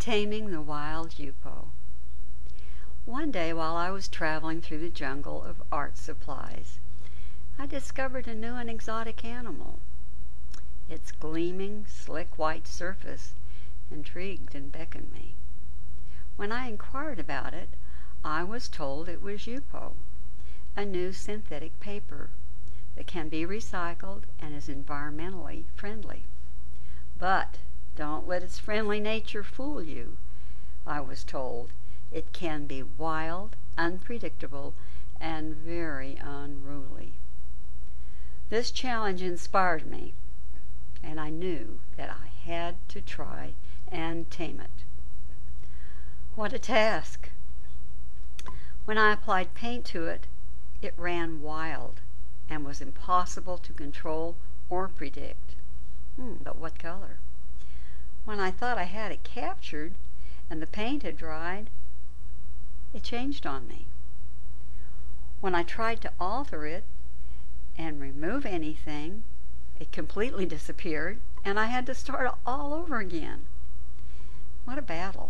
Taming the Wild YUPO. One day while I was traveling through the jungle of art supplies, I discovered a new and exotic animal. Its gleaming, slick white surface intrigued and beckoned me. When I inquired about it, I was told it was YUPO, a new synthetic paper that can be recycled and is environmentally friendly. But don't let its friendly nature fool you, I was told. It can be wild, unpredictable, and very unruly. This challenge inspired me, and I knew that I had to try and tame it. What a task! When I applied paint to it, it ran wild and was impossible to control or predict. But what color? When I thought I had it captured and the paint had dried, it changed on me. When I tried to alter it and remove anything, it completely disappeared and I had to start all over again. What a battle.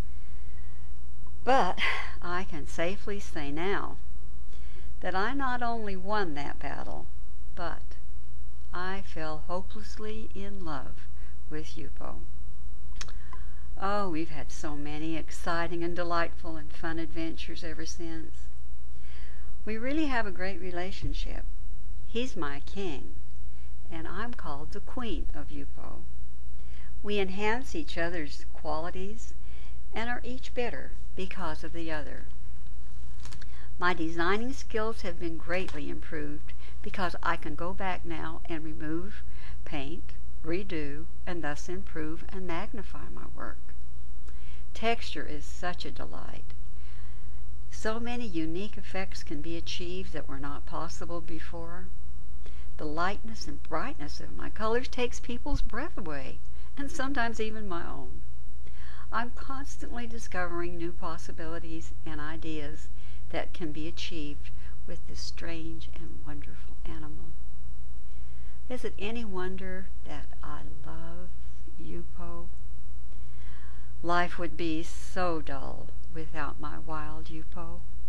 But I can safely say now that I not only won that battle, but I fell hopelessly in love with YUPO. Oh, we've had so many exciting and delightful and fun adventures ever since. We really have a great relationship. He's my king, and I'm called the queen of YUPO. We enhance each other's qualities and are each better because of the other. My designing skills have been greatly improved because I can go back now and remove paint, redo, and thus improve and magnify my work. Texture is such a delight. So many unique effects can be achieved that were not possible before. The lightness and brightness of my colors takes people's breath away, and sometimes even my own. I'm constantly discovering new possibilities and ideas that can be achieved with this strange and wonderful animal. Is it any wonder that I love YUPO? Life would be so dull without my wild YUPO.